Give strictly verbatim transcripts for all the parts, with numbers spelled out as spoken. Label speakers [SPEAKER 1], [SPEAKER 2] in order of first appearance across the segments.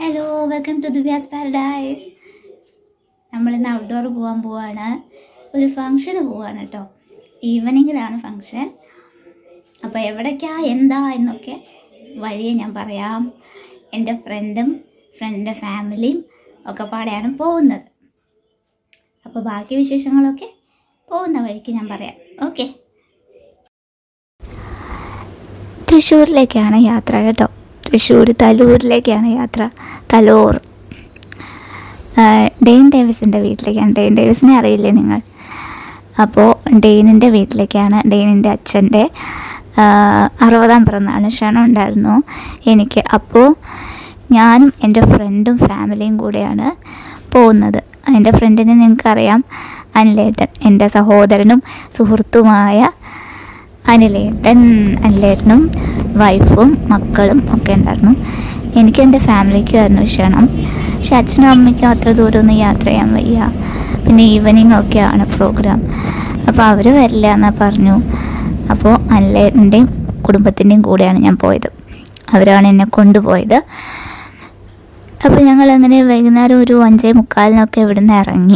[SPEAKER 1] Hello, welcome to Divya's paradise. നമ്മളിന്ന് outdoor പോകാൻ പോവാണ്. ഒരു ഫങ്ഷന് പോവാണ് കേട്ടോ. ഈവനിങ്ങിലാണ് ഫങ്ഷൻ. അപ്പോൾ എവിടേക്കാ എന്താ എന്നൊക്കെ വഴിയെ ഞാൻ പറയാം. എൻ്റെ ഫ്രണ്ടും ഫ്രണ്ടിൻ്റെ ഫാമിലിയും ഒക്കെ പാടെയാണ് പോകുന്നത്. അപ്പോൾ ബാക്കി വിശേഷങ്ങളൊക്കെ പോകുന്ന വഴിക്ക് ഞാൻ പറയാം. ഓക്കെ. തൃശ്ശൂരിലേക്കാണ് യാത്ര കേട്ടോ. തൃശ്ശൂർ തലൂരിലേക്കാണ് യാത്ര. തലൂർ ഡെയിൻ ഡേവിസിൻ്റെ വീട്ടിലേക്കാണ്. ഡെയിൻ ഡേവിസിനെ അറിയില്ലേ നിങ്ങൾ? അപ്പോൾ ഡെയിനിൻ്റെ വീട്ടിലേക്കാണ്. ഡെയിനിൻ്റെ അച്ഛൻ്റെ അറുപതാം പിറന്നാളിന് ക്ഷണം ഉണ്ടായിരുന്നു എനിക്ക്. അപ്പോൾ ഞാനും എൻ്റെ ഫ്രണ്ടും ഫാമിലിയും കൂടെയാണ് പോകുന്നത്. എൻ്റെ ഫ്രണ്ടിനെ നിങ്ങൾക്കറിയാം, അനിലേട്ടൻ, എൻ്റെ സഹോദരനും സുഹൃത്തുമായ അനിലേട്ടൻ. അനിലേട്ടനും വൈഫും മക്കളും ഒക്കെ ഉണ്ടായിരുന്നു. എനിക്ക് എൻ്റെ ഫാമിലിക്കുമായിരുന്നു ക്ഷണം. പക്ഷെ അച്ഛനും അമ്മയ്ക്കും അത്ര ദൂരമൊന്നും യാത്ര ചെയ്യാൻ വയ്യ. പിന്നെ ഈവനിങ് ഒക്കെയാണ് പ്രോഗ്രാം. അപ്പോൾ അവർ വരില്ല എന്ന് പറഞ്ഞു. അപ്പോൾ അനിലേട്ടൻ്റെയും കുടുംബത്തിൻ്റെയും കൂടെയാണ് ഞാൻ പോയത്. അവരാണ് എന്നെ കൊണ്ടുപോയത്. അപ്പോൾ ഞങ്ങളങ്ങനെ വൈകുന്നേരം ഒരു അഞ്ചേ മുക്കാലിനൊക്കെ ഇവിടുന്ന് ഇറങ്ങി.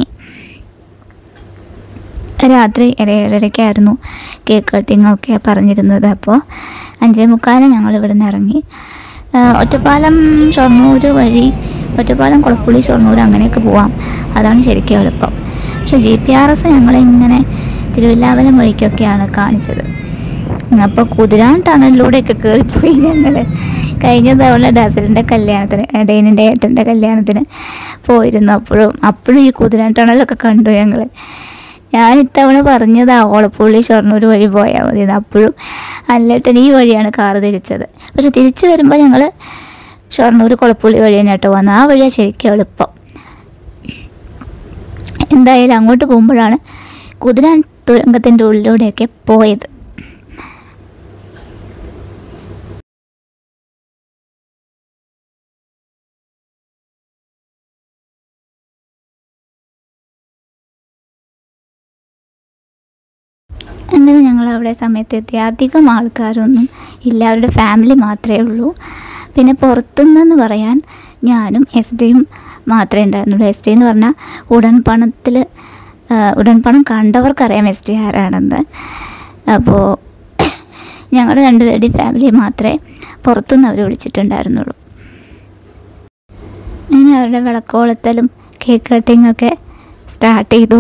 [SPEAKER 1] രാത്രി ഏഴരയ്ക്കായിരുന്നു കേക്ക് കട്ടിങ്ങൊക്കെ പറഞ്ഞിരുന്നത്. അപ്പോൾ അഞ്ചേ മുക്കാലിന് ഞങ്ങൾ ഇവിടെ നിന്ന് ഇറങ്ങി. ഒറ്റപ്പാലം ഷൊർണൂർ വഴി, ഒറ്റപ്പാലം കുളപ്പുള്ളി ഷൊർണൂർ അങ്ങനെയൊക്കെ പോവാം. അതാണ് ശരിക്കും എളുപ്പം. പക്ഷേ ജി പി ആർ എസ് ഞങ്ങളിങ്ങനെ തിരുവല്ലാമല വഴിക്കൊക്കെയാണ് കാണിച്ചത്. അപ്പോൾ കുതിരാൻ ടണലിലൂടെയൊക്കെ കയറിപ്പോയി ഞങ്ങൾ. കഴിഞ്ഞ തവണ ഡാസലിൻ്റെ കല്യാണത്തിന്, ഡെയിനിൻ്റെ ഏട്ടൻ്റെ കല്യാണത്തിന് പോയിരുന്നു. അപ്പോഴും അപ്പോഴും ഈ കുതിരാൻ ടണലൊക്കെ കണ്ടു ഞങ്ങൾ. ഞാൻ ഇത്തവണ പറഞ്ഞത് ഓളപ്പുള്ളി ഷൊർണൂർ വഴി പോയാൽ മതി. അപ്പോഴും അനിലേട്ടൻ ഈ വഴിയാണ് കാറ് തിരിച്ചത്. പക്ഷെ തിരിച്ചു വരുമ്പോൾ ഞങ്ങൾ ഷൊർണൂർ കുളപ്പുള്ളി വഴി തന്നെ കേട്ടോ വന്നത്. ആ വഴിയാണ് ശരിക്കും എളുപ്പം. എന്തായാലും അങ്ങോട്ട് പോകുമ്പോഴാണ് കുതിരാൻ തുരങ്കത്തിൻ്റെ ഉള്ളിലൂടെയൊക്കെ പോയത്. അങ്ങനെ ഞങ്ങൾ അവിടെ സമയത്തെത്തി. അധികം ആൾക്കാരൊന്നും ഇല്ല, അവരുടെ ഫാമിലി മാത്രമേ ഉള്ളൂ. പിന്നെ പുറത്തുനിന്ന് പറയാൻ ഞാനും എസ് ഡിയും മാത്രമേ ഉണ്ടായിരുന്നുള്ളൂ. എസ് ഡി എന്ന് പറഞ്ഞാൽ ഉടൻ പണത്തിൽ ഉടൻ പണം കണ്ടവർക്കറിയാം എസ് ഡി ആരാണെന്ന്. അപ്പോൾ ഞങ്ങളുടെ രണ്ടുപേരുടെയും ഫാമിലി മാത്രമേ പുറത്തുനിന്ന് അവർ വിളിച്ചിട്ടുണ്ടായിരുന്നുള്ളൂ. അങ്ങനെ അവരുടെ വിളക്കോളത്തലും കേക്ക് കട്ടിങ്ങൊക്കെ സ്റ്റാർട്ട് ചെയ്തു.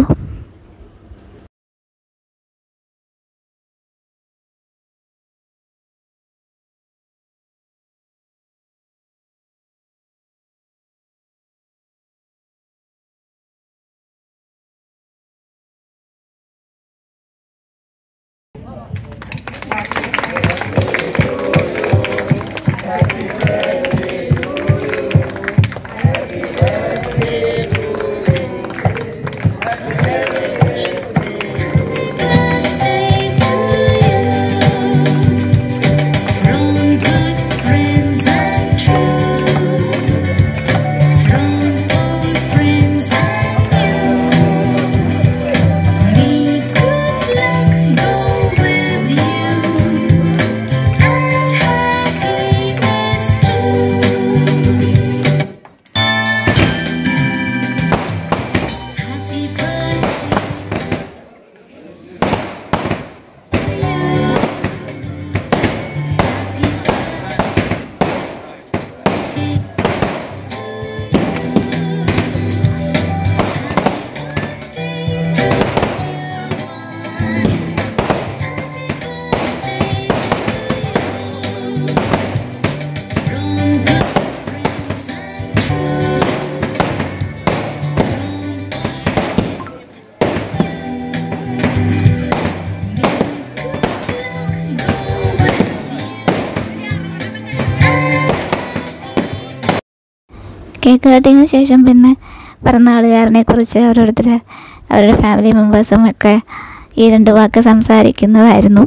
[SPEAKER 1] കേക്ക് കട്ടിങ്ങിന് ശേഷം പിന്നെ പിറന്നാളുകാരനെ കുറിച്ച് ഓരോരുത്തർ അവരുടെ ഫാമിലി മെമ്പേഴ്സും ഒക്കെ ഈ രണ്ട് വാക്ക് സംസാരിക്കുന്നതായിരുന്നു.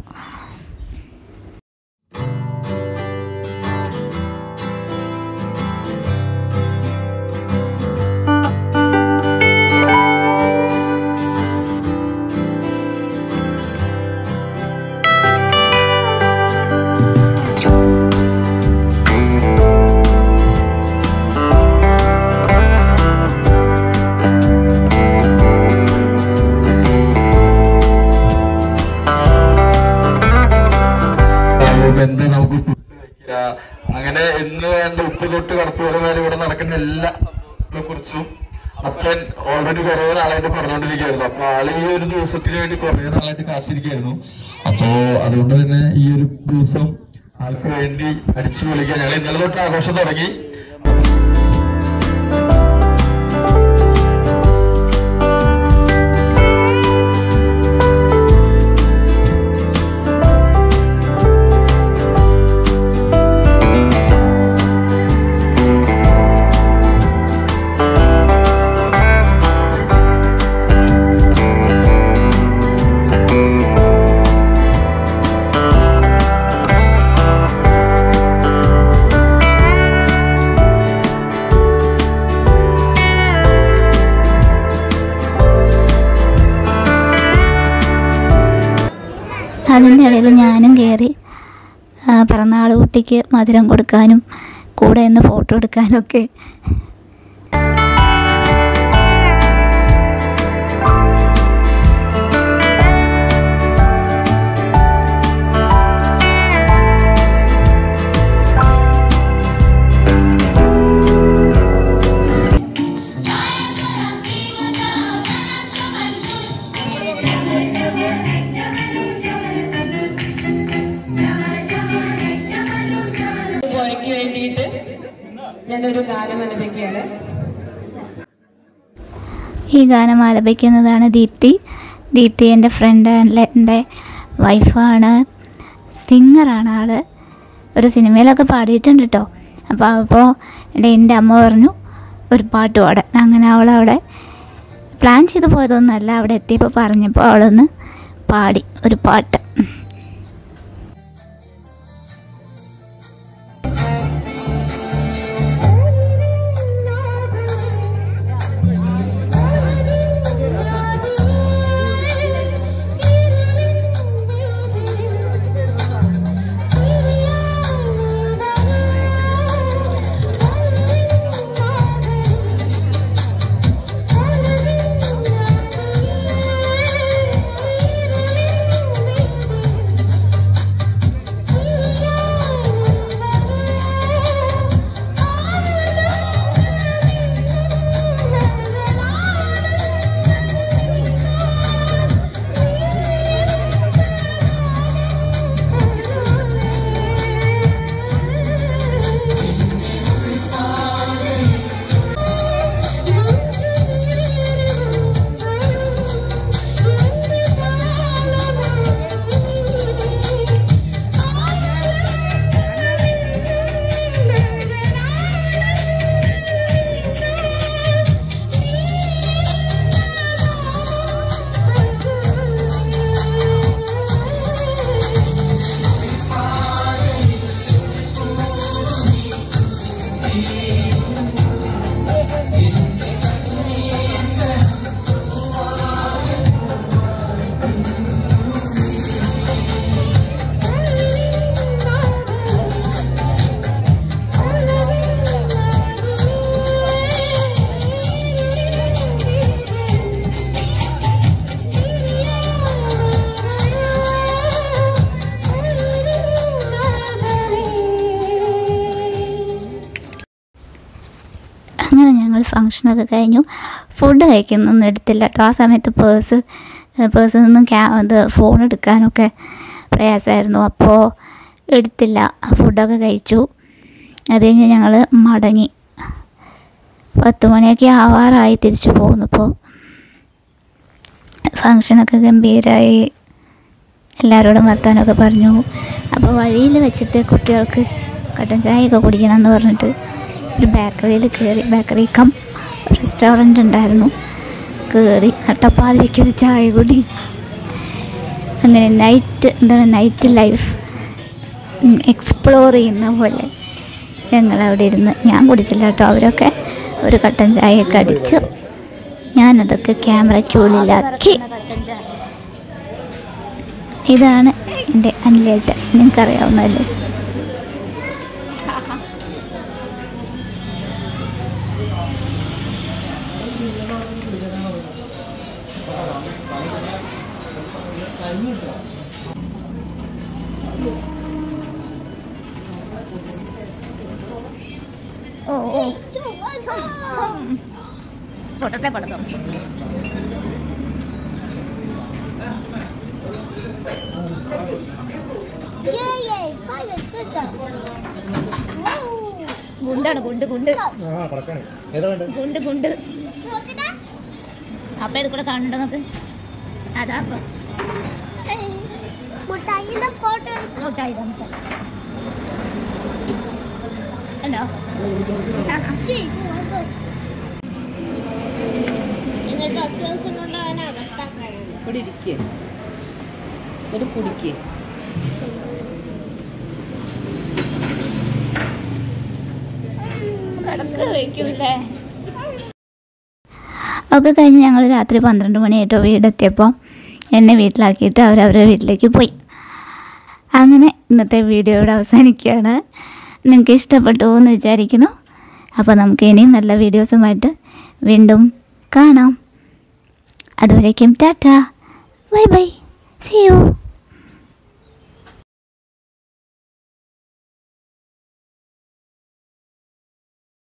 [SPEAKER 2] ഇന്ന് വേണ്ട ഉപ്പ് തൊട്ട് കറുത്തോടെ വരെ ഇവിടെ നടക്കുന്ന എല്ലാ കുറിച്ചും അപ്പൻ ഓൾറെഡി കുറെ നാളായിട്ട് പറഞ്ഞുകൊണ്ടിരിക്കുകയായിരുന്നു. അപ്പൊ ആള് ഈ ഒരു ദിവസത്തിന് വേണ്ടി കുറെ നാളായിട്ട് കാത്തിരിക്കുകയായിരുന്നു. അപ്പോ അതുകൊണ്ട് തന്നെ ഈ ഒരു ദിവസം ആൾക്ക് വേണ്ടി അടിച്ചു പൊളിക്കാൻ ഞങ്ങൾ ഇന്നലെ തൊട്ട് ആഘോഷം തുടങ്ങി.
[SPEAKER 1] അതിൻ്റെ ഇടയിൽ ഞാനും കയറി പിറന്നാൾ കുട്ടിക്ക് മധുരം കൊടുക്കാനും കൂടെ നിന്ന് ഫോട്ടോ എടുക്കാനൊക്കെ.
[SPEAKER 3] വേണ്ടിയിട്ട് ഞാനൊരു ഗാനം ആലപിക്കുകയാണ്.
[SPEAKER 1] ഈ ഗാനം ആലപിക്കുന്നതാണ് ദീപ്തി. ദീപ്തി എൻ്റെ ഫ്രണ്ട്, എൻ്റെ വൈഫാണ്, സിംഗറാണ് ആൾ. ഒരു സിനിമയിലൊക്കെ പാടിയിട്ടുണ്ട് കേട്ടോ. അപ്പോൾ അപ്പോൾ എൻ്റെ അമ്മ പറഞ്ഞു ഒരു പാട്ട് പാടാൻ. അങ്ങനെ അവളവിടെ പ്ലാൻ ചെയ്ത് പോയതൊന്നുമല്ല, അവിടെ എത്തിയപ്പോൾ പറഞ്ഞപ്പോൾ അവളൊന്ന് പാടി ഒരു പാട്ട്. അങ്ങനെ ഞങ്ങൾ ഫങ്ഷനൊക്കെ കഴിഞ്ഞു. ഫുഡ് കഴിക്കുന്നൊന്നും എടുത്തില്ല കേട്ടോ. ആ സമയത്ത് പേഴ്സ് പേഴ്സിൽ നിന്നും ക്യാ ഇത് ഫോൺ എടുക്കാനൊക്കെ പ്രയാസമായിരുന്നു. അപ്പോൾ എടുത്തില്ല. ഫുഡൊക്കെ കഴിച്ചു. അത് കഴിഞ്ഞ് ഞങ്ങൾ മടങ്ങി. പത്ത് മണിയൊക്കെ ആവാറായി തിരിച്ചു പോകുന്നപ്പോൾ. ഫങ്ഷനൊക്കെ ഗംഭീരമായി. എല്ലാവരോടും വർത്താനമൊക്കെ പറഞ്ഞു. അപ്പോൾ വഴിയിൽ വെച്ചിട്ട് കുട്ടികൾക്ക് കട്ടൻ ചായയൊക്കെ കുടിക്കണം എന്ന് പറഞ്ഞിട്ട് ഒരു ബേക്കറിയിൽ കയറി. ബേക്കറി കം റെസ്റ്റോറൻറ്റ് ഉണ്ടായിരുന്നു. കയറി നട്ടപ്പാതിരിക്കൊരു ചായ കുടി. അങ്ങനെ നൈറ്റ് എന്താണ് നൈറ്റ് ലൈഫ് എക്സ്പ്ലോർ ചെയ്യുന്ന പോലെ ഞങ്ങളവിടെ ഇരുന്ന്. ഞാൻ കുടിച്ചില്ല കേട്ടോ. അവരൊക്കെ ഒരു കട്ടൻ ചായയൊക്കെ അടിച്ചു. ഞാനതൊക്കെ ക്യാമറയ്ക്കുള്ളിലാക്കി. ഇതാണ് എൻ്റെ അനിലേട്ടൻ. നിങ്ങൾക്കറിയാവുന്നതല്ലേ. ഓ ഓ പൊട്ടത്തെ പടത്തോ ഗുണ്ടാണ് ഗുണ്ട് ഗുണ്ട് ഗുണ്ട് ഗുണ്ട് അപ്പൊ ഇത് കൂടെ കാണുന്നുണ്ടോ നമുക്ക് അതാ ഹലോ എന്നിട്ട് ഒറ്റ ദിവസം കൊണ്ട് അവനെ അകത്താക്കാൻ ഇവിടെ ഇരിക്കേ ഒരു കുടിക്കേ കിടക്ക് വയ്ക്കൂലേ. ഒക്കെ കഴിഞ്ഞ് ഞങ്ങൾ രാത്രി പന്ത്രണ്ട് മണിയായിട്ടോ വീടെത്തിയപ്പോൾ എന്നെ വീട്ടിലാക്കിയിട്ട് അവരവരുടെ വീട്ടിലേക്ക് പോയി. അങ്ങനെ ഇന്നത്തെ വീഡിയോ ഇവിടെ അവസാനിക്കുകയാണ്. നിങ്ങൾക്ക് ഇഷ്ടപ്പെട്ടു എന്ന് വിചാരിക്കുന്നു. അപ്പോൾ നമുക്ക് ഇനിയും നല്ല വീഡിയോസുമായിട്ട് വീണ്ടും കാണാം. അതുവരേക്കും tata, bye bye, see U.